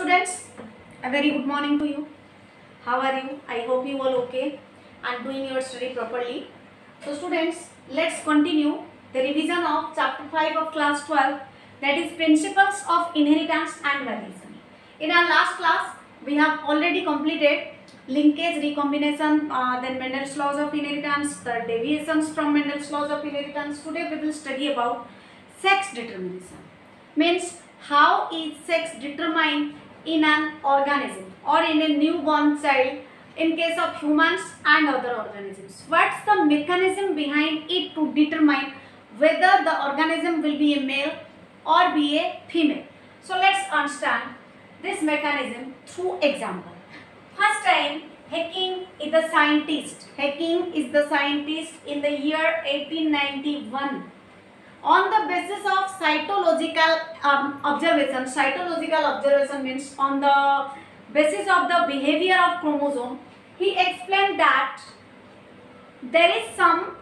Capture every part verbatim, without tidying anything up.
students, a very good morning to you. How are you? I hope you all okay and doing your study properly. So students, let's continue the revision of chapter five of class twelve, that is principles of inheritance and variation. In our last class, we have already completed linkage, recombination, uh, then Mendel's laws of inheritance, the deviations from Mendel's laws of inheritance. Today we will study about sex determination. Means how is sex determined in an organism or in a newborn child in case of humans and other organisms. What's the mechanism behind it to determine whether the organism will be a male or be a female? So let's understand this mechanism through example. First time, Hecking is the scientist. Hecking is the scientist in the year eighteen ninety-one. On the basis of cytological um, observation, cytological observation means on the basis of the behavior of chromosome, he explained that there is some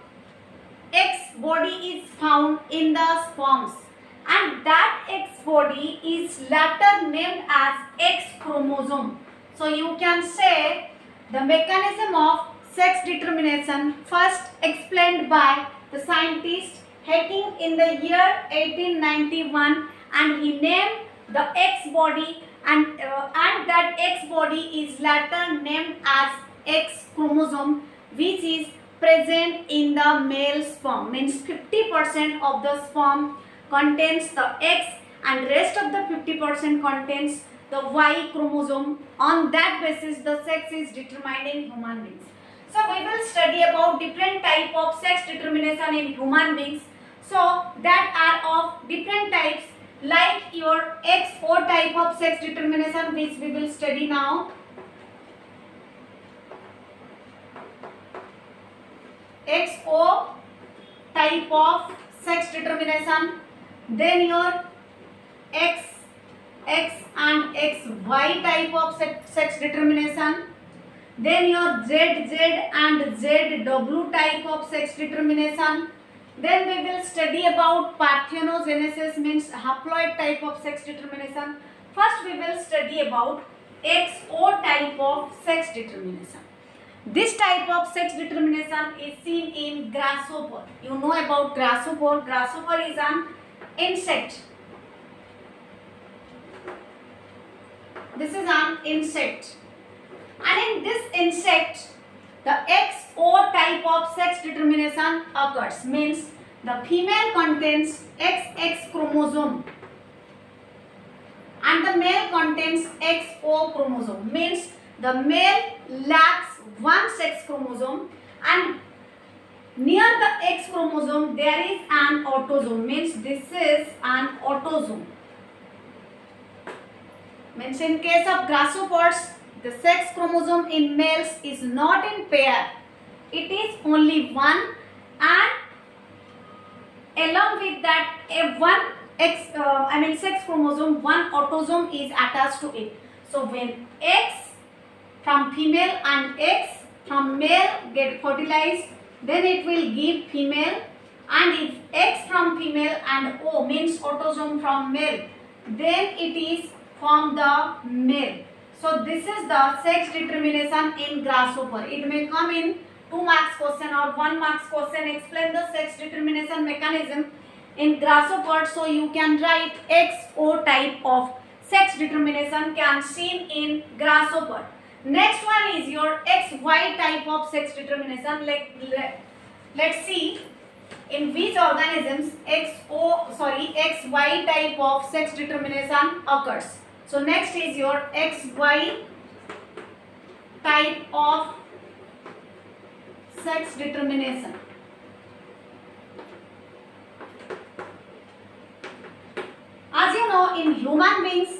X body is found in the sperms, and that X body is later named as X chromosome. So you can say the mechanism of sex determination first explained by the scientist Hecking in the year eighteen ninety-one, and he named the X body, and uh, and that X body is later named as X chromosome, which is present in the male sperm. Means fifty percent of the sperm contains the X and rest of the fifty percent contains the Y chromosome. On that basis the sex is determined in human beings. So we will study about different type of sex determination in human beings. So that are of different types, like your X O type of sex determination, which we will study now. X O type of sex determination. Then your X, X and X Y type of sex, sex determination. Then your Z Z and Z W type of sex determination. Then we will study about parthenogenesis, means haploid type of sex determination. First we will study about X O type of sex determination. This type of sex determination is seen in grasshopper. You know about grasshopper. Grasshopper is an insect. This is an insect. And in this insect, the X O type of sex determination occurs. Means the female contains X X chromosome and the male contains X O chromosome. Means the male lacks one sex chromosome, and near the X chromosome there is an autosome. Means this is an autosome. Means in case of grasshoppers, the sex chromosome in males is not in pair. It is only one, and along with that a one X uh, I mean sex chromosome, one autosome is attached to it. So when X from female and X from male get fertilized, then it will give female, and if X from female and O means autosome from male, then it is from the male. So this is the sex determination in grasshopper. It may come in two marks question or one marks question. Explain the sex determination mechanism in grasshopper. So you can write X O type of sex determination can seen in grasshopper. Next one is your X Y type of sex determination. Like let, let's see in which organisms X O sorry X Y type of sex determination occurs. So next is your X Y type of sex determination. As you know, in human beings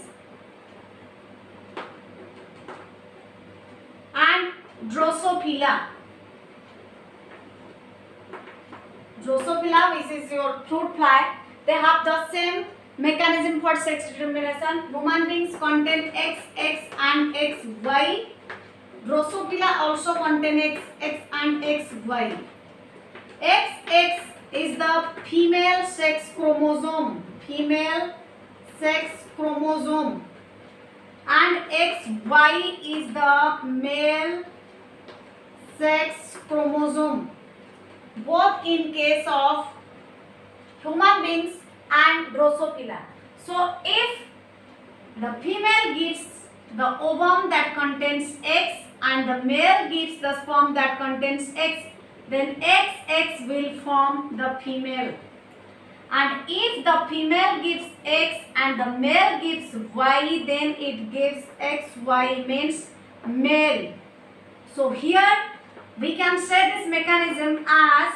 and Drosophila, Drosophila, which is your fruit fly, they have the same mechanism for sex determination. Human beings contain X X and X Y. Drosophila also contain X X and X Y. X X is the female sex chromosome. Female sex chromosome. and X Y is the male sex chromosome, both in case of human beings and Drosophila. So if the female gives the ovum that contains X and the male gives the sperm that contains X, then X X will form the female. And if the female gives X and the male gives Y, then it gives X Y, means male. So here we can say this mechanism as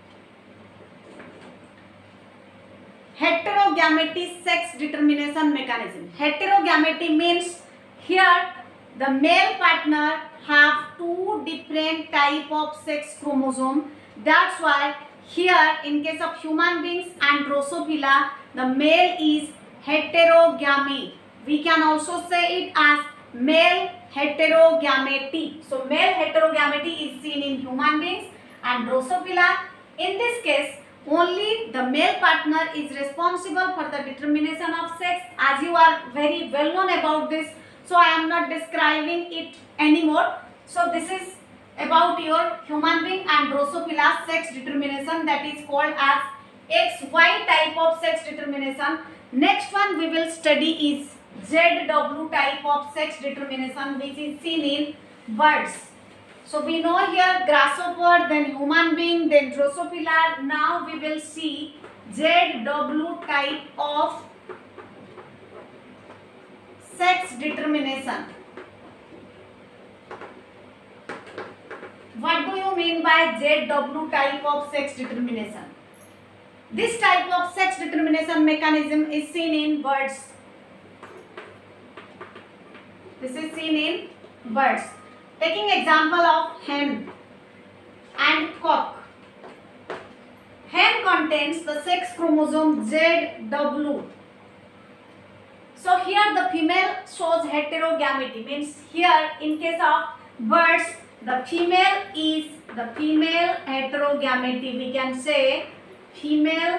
heterogamety sex determination mechanism. Heterogamety means here the male partner have two different type of sex chromosome. That's why here in case of human beings and Drosophila, the male is heterogamy. We can also say it as male heterogamety. So male heterogamety is seen in human beings and Drosophila. In this case, only the male partner is responsible for the determination of sex, as you are very well known about this. So I am not describing it anymore. So this is about your human being and Drosophila sex determination, that is called as X Y type of sex determination. Next one we will study is Z W type of sex determination, which is seen in birds. So we know here grasshopper, then human being, then Drosophila. Now we will see Z W type of sex determination. What do you mean by Z W type of sex determination? This type of sex determination mechanism is seen in birds. This is seen in birds. Taking example of hen and cock. Hen contains the sex chromosome Z W. So here the female shows heterogamety, means here in case of birds the female is the female heterogamety. We can say female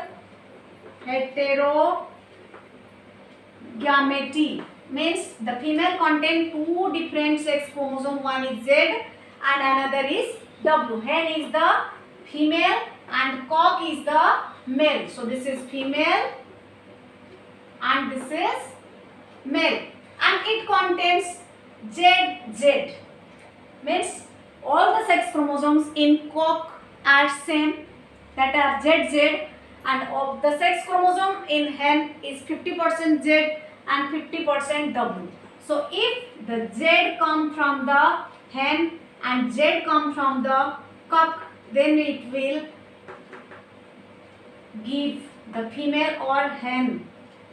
heterogamety means the female contain two different sex chromosome. One is Z and another is W. Hen is the female and cock is the male. So this is female and this is male, and it contains Z Z, means all the sex chromosomes in cock are same, that are Z Z, and of the sex chromosome in hen is fifty percent Z and fifty percent W. So if the Z come from the hen and Z come from the cock, then it will give the female or hen.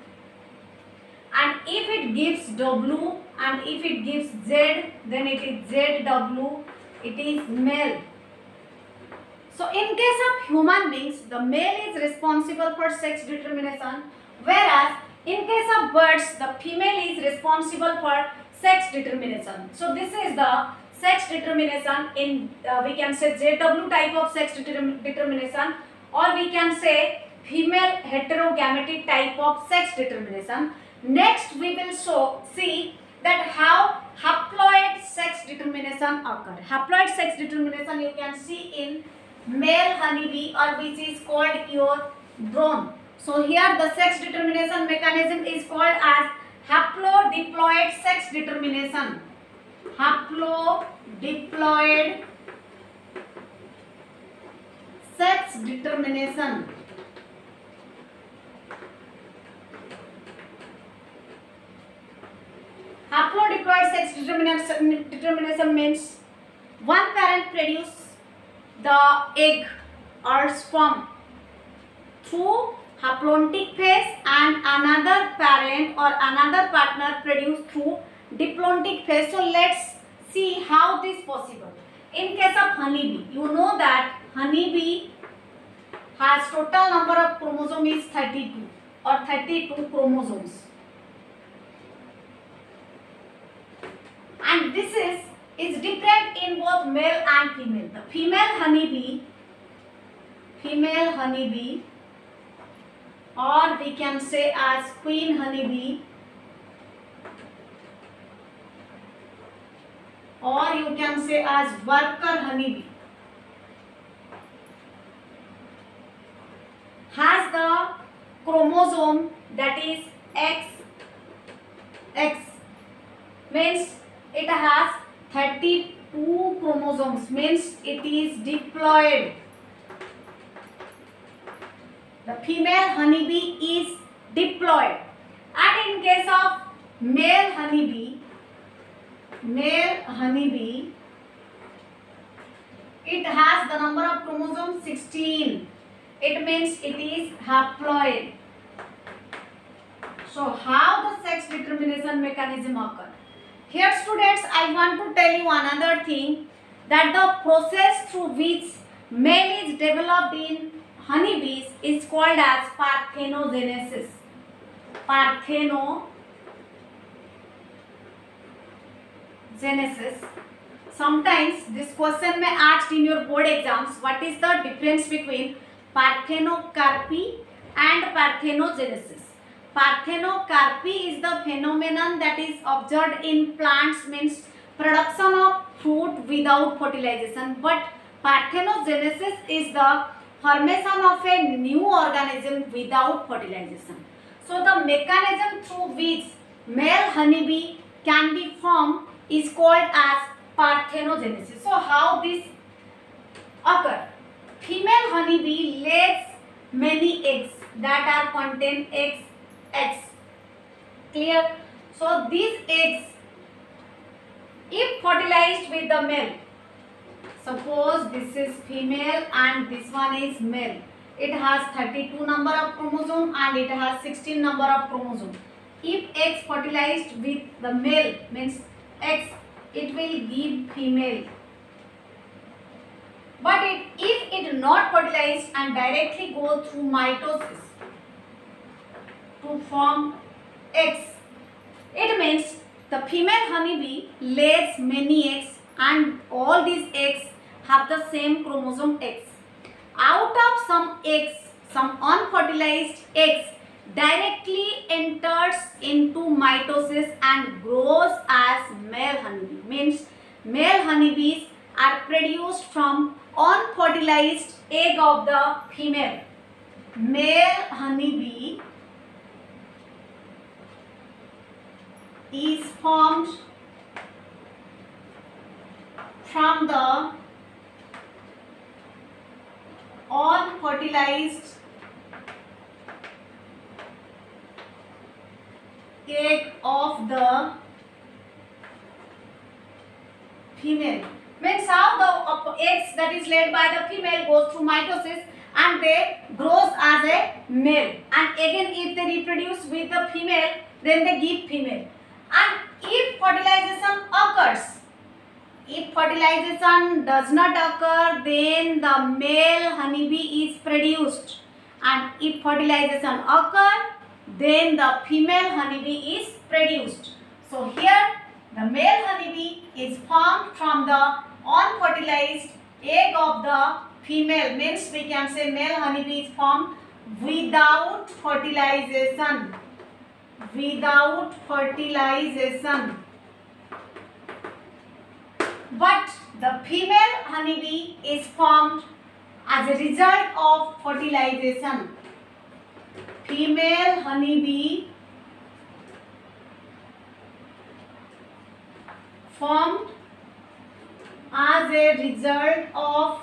And if it gives W and if it gives Z, then it is Z W, it is male. So in case of human beings, the male is responsible for sex determination, whereas in case of birds, the female is responsible for sex determination. So this is the sex determination in, uh, we can say Z W type of sex determ determination, or we can say female heterogamety type of sex determination. Next we will show, see that how haploid sex determination occur. Haploid sex determination you can see in male honeybee, or which is called your drone. So here the sex determination mechanism is called as haplodiploid sex determination. Haplodiploid sex determination. Haplodiploid sex determination, determination means one parent produces the egg or sperm through haplontic phase and another parent or another partner produce through diplontic phase. So let's see how this is possible. In case of honeybee, you know that honeybee has total number of chromosomes is thirty-two or thirty-two chromosomes. And this is, is different in both male and female. The female honeybee, female honeybee, or we can say as queen honeybee, or you can say as worker honeybee, has the chromosome that is X. X means it has thirty-two chromosomes, means it is diploid. The female honeybee is diploid. And in case of male honeybee, male honeybee, it has the number of chromosomes sixteen. It means it is haploid. So how the sex determination mechanism occur? Here students, I want to tell you another thing, that the process through which male is developed in honeybees is called as parthenogenesis. Parthenogenesis. Sometimes this question may asked in your board exams, what is the difference between parthenocarpy and parthenogenesis? Parthenocarpy is the phenomenon that is observed in plants, means production of fruit without fertilization, but parthenogenesis is the formation of a new organism without fertilization. So the mechanism through which male honeybee can be formed is called as parthenogenesis. So how this occur? Female honeybee lays many eggs that are contain eggs. Eggs. Clear? So these eggs, if fertilized with the male, suppose this is female and this one is male, it has thirty-two number of chromosome and it has sixteen number of chromosome. If eggs fertilized with the male, means eggs, it will give female. But it, if it not fertilized and directly go through mitosis to form eggs, it means the female honeybee lays many eggs and all these eggs have the same chromosome X. Out of some eggs, some unfertilized eggs directly enters into mitosis and grows as male honeybee. Means male honeybees are produced from unfertilized egg of the female. Male honeybee is formed from the unfertilized egg of the female. Means how the eggs that is laid by the female goes through mitosis and they grows as a male, and again if they reproduce with the female, then they give female. And if fertilization occurs, if fertilization does not occur, then the male honeybee is produced, and if fertilization occur, then the female honeybee is produced. So here the male honeybee is formed from the unfertilized egg of the female, means we can say male honeybee is formed without fertilization. Without fertilization. But the female honeybee is formed as a result of fertilization. Female honeybee formed as a result of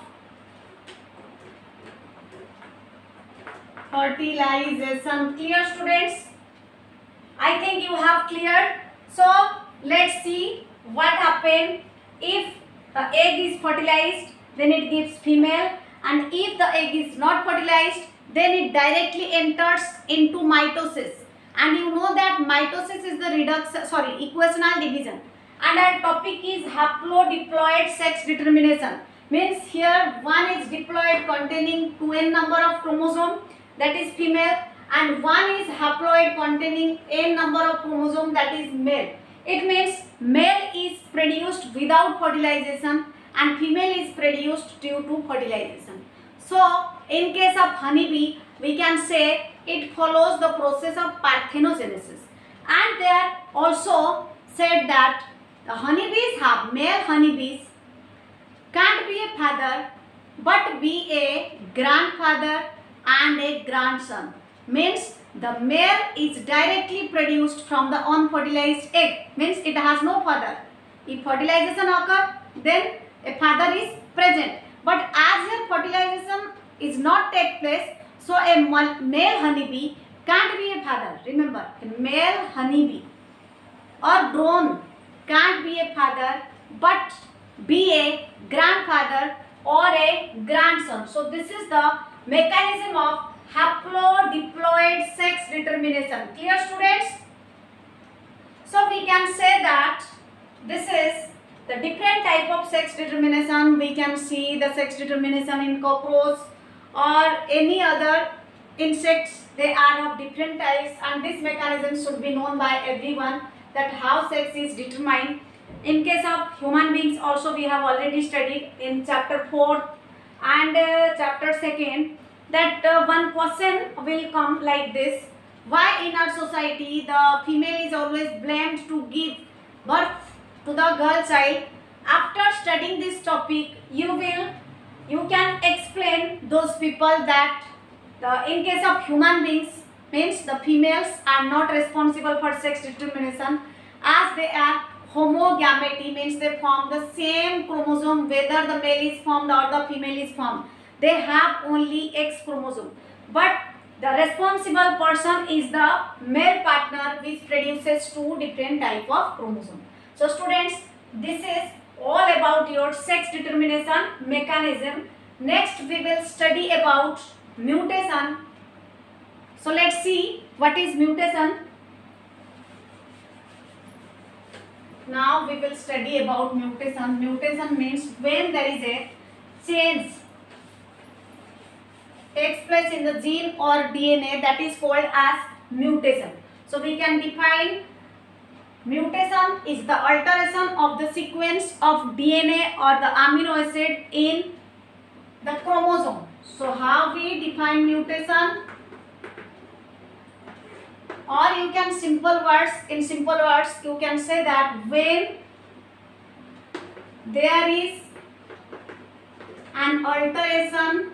fertilization. Clear students? I think you have cleared. So let's see what happens if the egg is fertilized, then it gives female, and if the egg is not fertilized, then it directly enters into mitosis. And you know that mitosis is the reduction, sorry, equational division. And our topic is haplodiploid sex determination. Means here one is diploid containing two n number of chromosome, that is female, and one is haploid containing n number of chromosome, that is male. It means male is produced without fertilization and female is produced due to fertilization. So in case of honeybee, we can say it follows the process of parthenogenesis. And they are also said that the honeybees have, male honeybees can't be a father but be a grandfather and a grandson. Means the male is directly produced from the unfertilized egg. Means it has no father. If fertilization occurs, then a father is present. But as here fertilization is not take place, so a male honeybee can't be a father. Remember, a male honeybee or drone can't be a father but be a grandfather or a grandson. So this is the mechanism of haplodiploid sex determination. Clear, students? So we can say that this is the different type of sex determination. We can see the sex determination in cockroach or any other insects. They are of different types, and this mechanism should be known by everyone, that how sex is determined. In case of human beings also we have already studied in chapter four and uh, chapter second, that uh, one question will come like this: why in our society the female is always blamed to give birth to the girl child? After studying this topic, you will you can explain those people that the in case of human beings, means the females are not responsible for sex determination, as they are homogamety, means they form the same chromosome whether the male is formed or the female is formed. They have only X chromosome, but the responsible person is the male partner, which produces two different type of chromosome. So students, this is all about your sex determination mechanism. Next we will study about mutation. So let's see what is mutation. Now we will study about mutation. Mutation means when there is a change takes place in the gene or D N A, that is called as mutation. So we can define mutation is the alteration of the sequence of D N A or the amino acid in the chromosome. So how we define mutation? Or you can simple words, in simple words you can say that when there is an alteration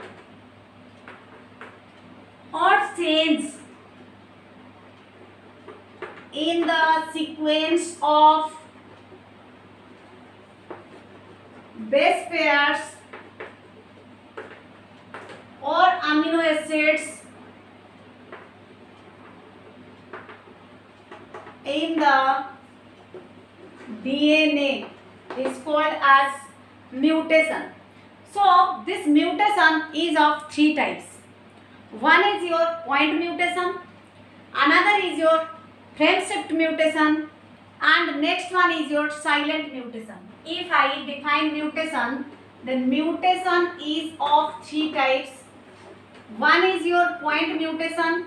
or change in the sequence of base pairs or amino acids in the D N A is called as mutation. So this mutation is of three types. One is your point mutation, another is your frame shift mutation, and next one is your silent mutation. If I define mutation, then mutation is of three types. One is your point mutation.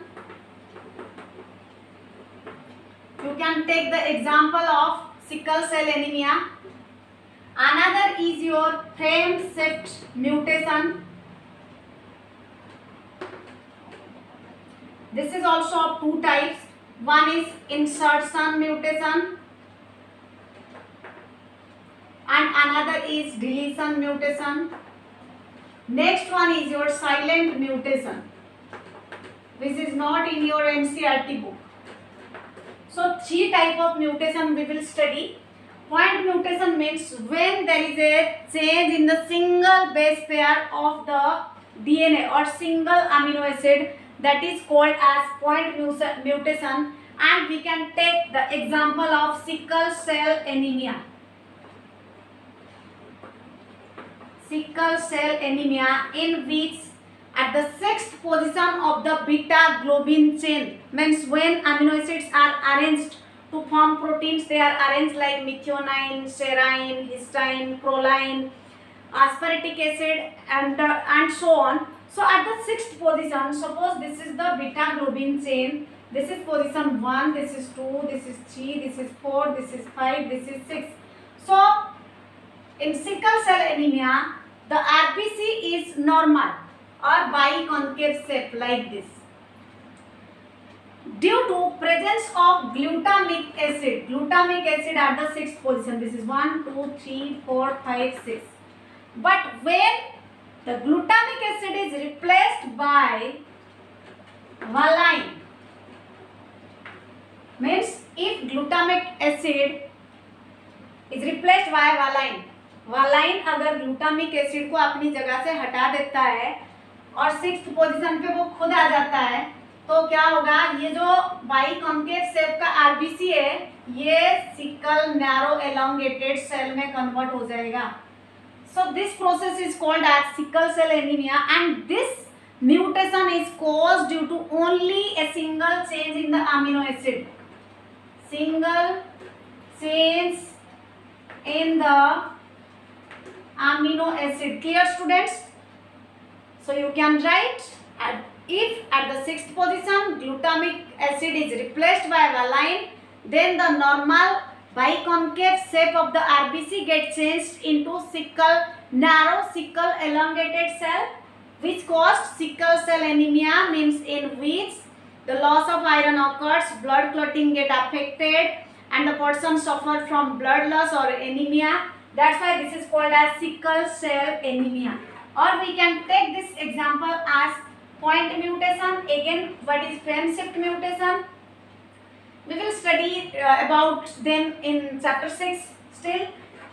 You can take the example of sickle cell anemia. Another is your frame shift mutation. This is also of two types. One is insertion mutation and another is deletion mutation. Next one is your silent mutation, which is not in your N C E R T book. So three type of mutation we will study. Point mutation means when there is a change in the single base pair of the D N A or single amino acid, that is called as point mutation, and we can take the example of sickle cell anemia. Sickle cell anemia, in which at the sixth position of the beta globin chain, means when amino acids are arranged to form proteins, they are arranged like methionine, serine, histine, proline, aspartic acid, and uh, and so on. So at the sixth position, suppose this is the beta globin chain, this is position one, this is two, this is three, this is four, this is five, this is six. So in sickle cell anemia, the R B C is normal or biconcave shape like this. due to presence of glutamic acid. Glutamic acid at the sixth position. This is one, two, three, four, five, six. But when the glutamic acid is replaced by valine, means if glutamic acid is replaced by valine, valine अगर glutamic acid को अपनी जगह से हटा देता है और sixth position पे वो खुद आ जाता है, तो क्या होगा, ये जो बाई कॉन्केव शेप का आरबीसी है ये सिकल नैरो एलोंगेटेड सेल में कन्वर्ट हो जाएगा. So this process is called as sickle cell anaemia and this mutation is caused due to only a single change in the amino acid. Single change in the amino acid. Clear, students? So you can write at, if at the sixth position glutamic acid is replaced by valine, then the normal biconcave shape of the R B C gets changed into sickle, narrow sickle elongated cell, which caused sickle cell anemia, means in which the loss of iron occurs, blood clotting get affected and the person suffer from blood loss or anemia. That's why this is called as sickle cell anemia. Or we can take this example as point mutation. Again, what is frame shift mutation? We will study uh, about them in chapter six. Still,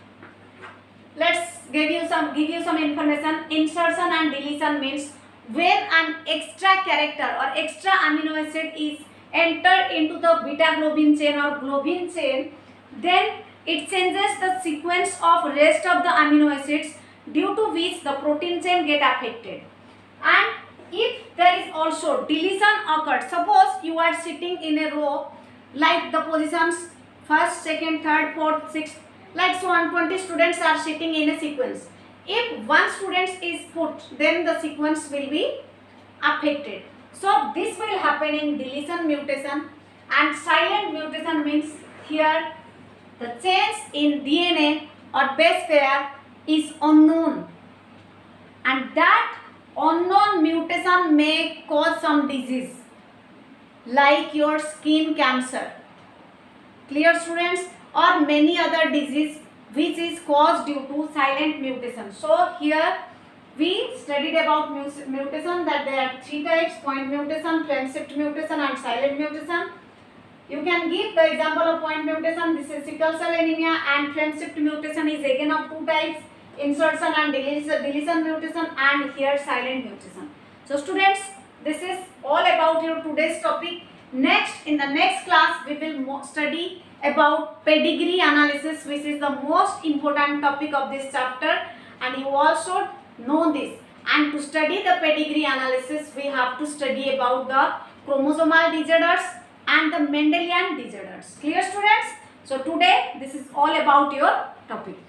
let's give you some give you some information. Insertion and deletion means when an extra character or extra amino acid is entered into the beta globin chain or globin chain, then it changes the sequence of rest of the amino acids, due to which the protein chain get affected. And if there is also deletion occurred, suppose you are sitting in a row like the positions first, second, third, fourth, sixth, like so one hundred twenty students are sitting in a sequence. If one student is put, then the sequence will be affected. So this will happen in deletion mutation. And silent mutation means here the change in D N A or base pair is unknown, and that unknown mutation may cause some disease like your skin cancer. Clear, students? Or many other disease which is caused due to silent mutation. So here we studied about mutation, that there are three types: point mutation, frame shift mutation and silent mutation. You can give the example of point mutation. This is sickle cell anemia, and frame shift mutation is again of two types: insertion and deletion, deletion mutation, and here silent mutation. So students, this is all about your today's topic. Next, in the next class, we will study about pedigree analysis, which is the most important topic of this chapter, and you all should know this. And to study the pedigree analysis, we have to study about the chromosomal disorders and the Mendelian disorders. Clear, students? So today this is all about your topic.